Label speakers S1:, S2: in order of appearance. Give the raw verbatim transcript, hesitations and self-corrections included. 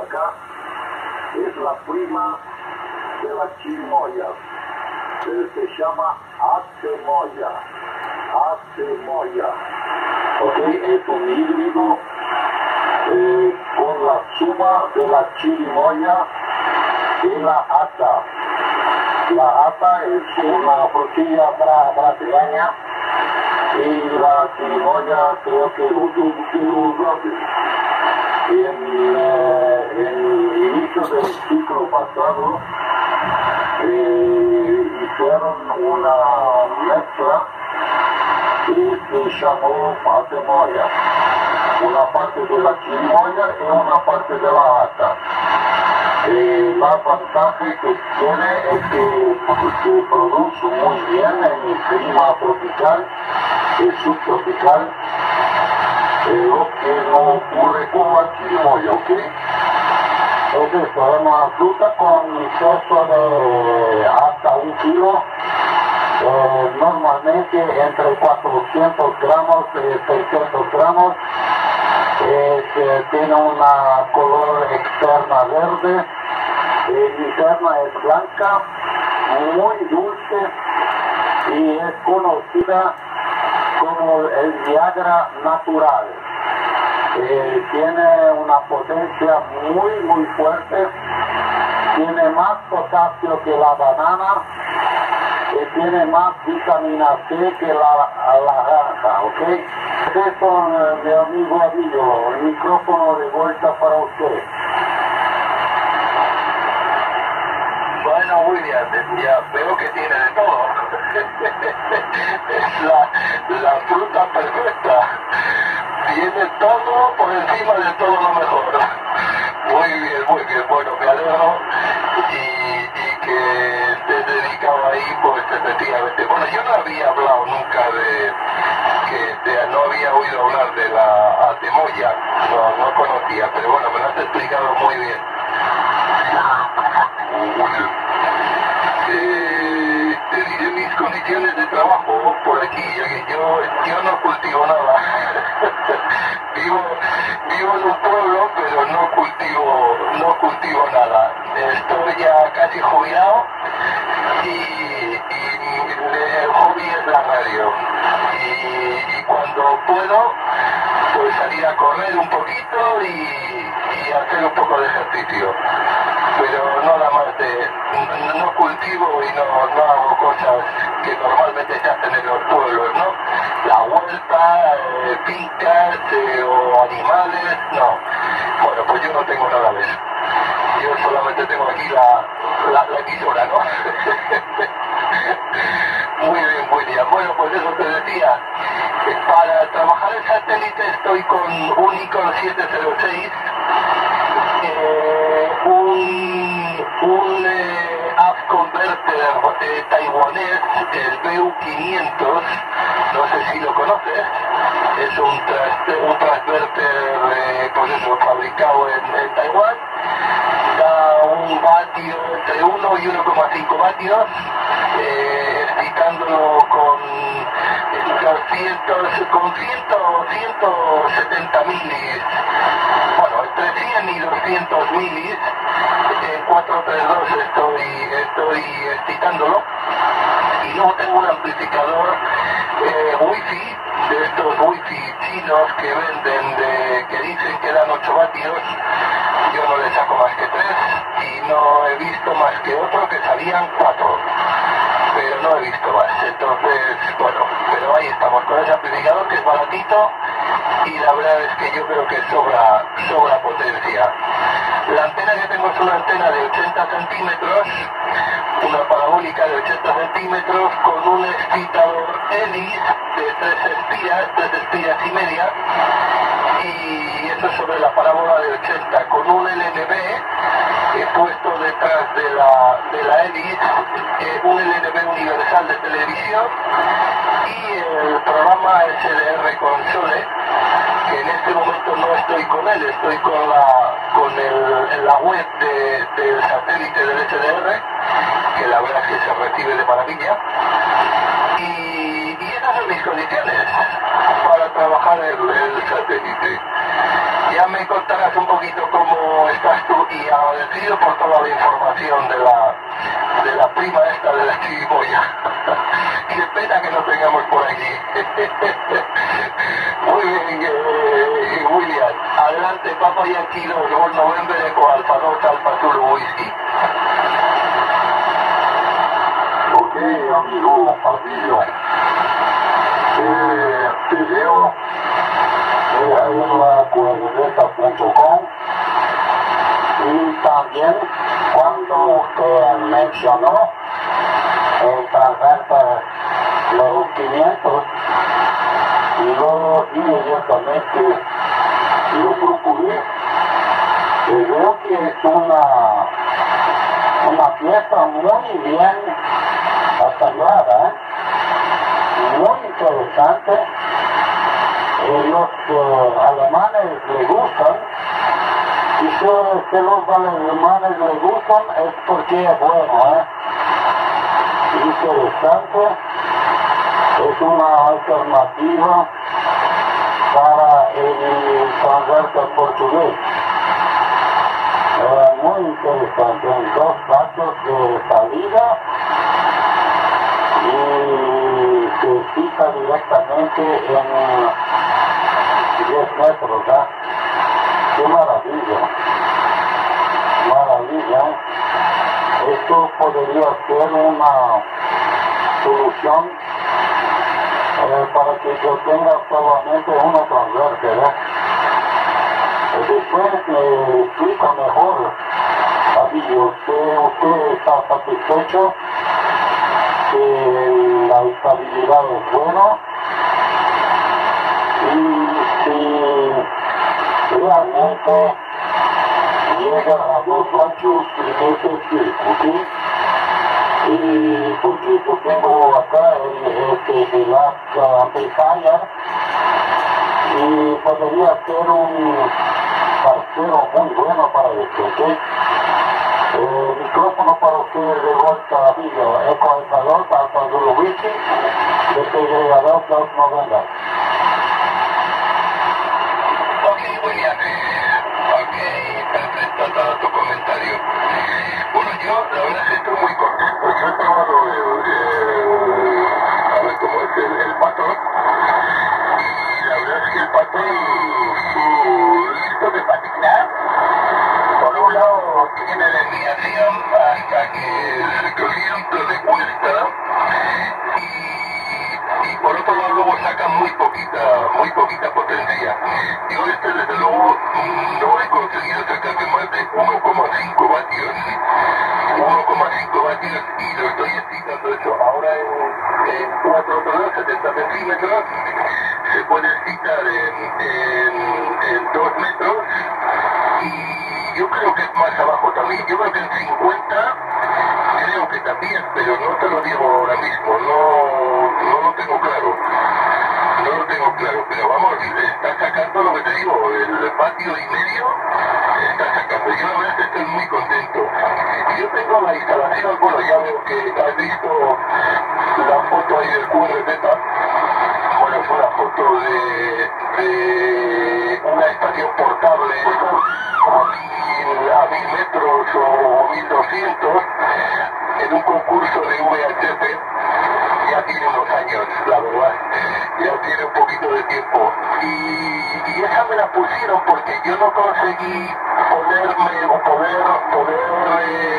S1: acá es la prima de la chirimoya. Él se llama acemoya. Acemoya. Ok, es un híbrido eh, con la suma de la chirimoya y la ata. La ata es una frutilla bra brasileña y la chirimoya creo que es un brote. En, eh, en el inicio del ciclo pasado eh, hicieron una mezcla y se llamó acemoya. Una parte de la chirimoya y una parte de la ata. Eh, la ventaja que tiene es que se produce muy bien en el clima tropical y subtropical, eh, lo que no ocurre con la chirimoya, ¿ok? Es eso, es una fruta con peso de hasta un kilo, eh, normalmente entre cuatrocientos gramos y seiscientos gramos. Eh, que tiene una color externa verde, eh, interna es blanca, muy dulce y es conocida como el Viagra natural. Eh, tiene una potencia muy muy fuerte, tiene más potasio que la banana, eh, tiene más vitamina C que la, la naranja, ¿ok? Eso, mi amigo Avillo, el micrófono de vuelta para usted.
S2: Bueno, William, ya veo que tiene de todo. Es la, la fruta perfecta. Tiene todo por encima de todo lo mejor. Muy bien, muy bien. Bueno, me alegro y, y que estés dedicado ahí, pues efectivamente. Bueno, yo no había hablado nunca de... que de, no había oído hablar de la acemoya, no, no conocía, pero bueno, me lo has explicado muy bien. Eh, te diré mis condiciones de trabajo por aquí, ya que yo, yo no cultivo nada. vivo, vivo en un pueblo, pero no cultivo, no cultivo nada. Estoy ya casi jubilado y, y el hobby es la radio. Y, y cuando puedo, pues salir a correr un poquito y, y hacer un poco de ejercicio. Pero nada más de, no, no cultivo y no, no hago cosas que normalmente se hacen en los pueblos, ¿no? La huerta, eh, fincas eh, o animales, no. Bueno, pues yo no tengo nada de eso. Yo solamente tengo aquí la, la, la emisora, ¿no? Muy bien, William. Bueno, pues eso te decía. Para trabajar el satélite estoy con un Nikon siete cero seis, eh, un, un eh, app converter eh, taiwanés, el B U quinientos, no sé si lo conoces, es un, tras, un transverter eh, pues eso, fabricado en, en Taiwán, da un vatio entre uno y uno coma cinco vatios, eh, excitándolo con doscientos, con cien, ciento setenta milis, bueno, entre cien y doscientos milis, en cuatrocientos treinta y dos estoy, estoy excitándolo, y luego tengo un amplificador eh, wifi, de estos wifi chinos que venden, de, que dicen que dan ocho vatios, yo no le saco más que tres, y no he visto más que otro que salían cuatro. Pero no he visto más, entonces, bueno, pero ahí estamos con ese amplificador que es baratito y la verdad es que yo creo que sobra, sobra potencia. La antena que tengo es una antena de ochenta centímetros, una parabólica de ochenta centímetros con un excitador hélice de tres espiras, tres espiras y media, y eso sobre la parábola de ochenta, con un L N B he puesto detrás de la, de la hélice, eh, un L N B universal de televisión y el programa S D R Console, que en este momento no estoy con él, estoy con la, con el, la web de, del satélite del S D R, que la verdad es que se recibe de maravilla. Y, y eso estas son mis condiciones para trabajar el, el satélite. Ya me contarás un poquito cómo estás tú y agradecido por toda la información de la, de la prima esta de la chirimoya. Qué pena que no tengamos por aquí. Muy bien, eh, William. Adelante, Papa Yankee dos, Gol November Eco Alfa dos, Alfa Zulu Whisky.
S1: Ok, amigo Fabio. Eh, te leo eh, en la cuaderneta punto com y también cuando usted mencionó el transversa los quinientos, yo inmediatamente lo procuré. Eh, veo que es una, una pieza muy bien batallada, ¿eh? Muy interesante. Eh, los eh, alemanes les gustan, y si que los alemanes les gustan es porque es bueno, ¿eh? Interesante, es una alternativa para el transverso portugués. Eh, muy interesante, en dos pasos de salida y se fija directamente en diez metros, ¿eh? ¡Qué maravilla! Maravilla. Esto podría ser una solución eh, para que yo tenga solamente uno transverso, ¿eh? Después me explica mejor, amigo, usted, usted está satisfecho, que la estabilidad es buena, y si realmente llega a los anchos en ese circuito, y porque yo tengo acá el, el, el Black Amplifier, y podría ser un parcero muy bueno para esto, ¿ok? Eh, micrófono para ustedes de vuelta, amigo, Eco Alfa dos, Alfa Zulu Whisky, de T G A dos, dos noventa.
S2: Ok, William. Ok, perfecto todo tu comentario. Bueno, yo la verdad es que estoy muy contento. Yo he probado el, el, a ver cómo es, el, el patrón. Y la verdad es que el patrón, su listo de patinar, por un lado tiene desviación hasta que el cliente le cuesta, y, y por otro lado luego saca muy poquita, muy poquita potencia. Yo este desde luego no he conseguido sacarme más de uno coma cinco vatios, uno coma cinco vatios, y lo estoy excitando eso. Ahora en, en cuatro grados, setenta centímetros, se puede excitar en, en, en dos metros, y yo creo que es más abajo también. Yo creo que en cincuenta, creo que también, pero no te lo digo ahora mismo, no, no lo tengo claro. No lo tengo claro, pero vamos, está sacando lo que te digo, el patio y medio está sacando. Yo la verdad es que estoy muy contento. Yo tengo la instalación, bueno, ya veo que has visto la foto ahí del Q R Z. Bueno, es una foto de, de una estación portable a mil, a mil metros o mil doscientos en un concurso de V H F. Ya tiene unos años, la verdad, ya tiene un poquito de tiempo, y, y esa me la pusieron porque yo no conseguí ponerme o poder, poder eh,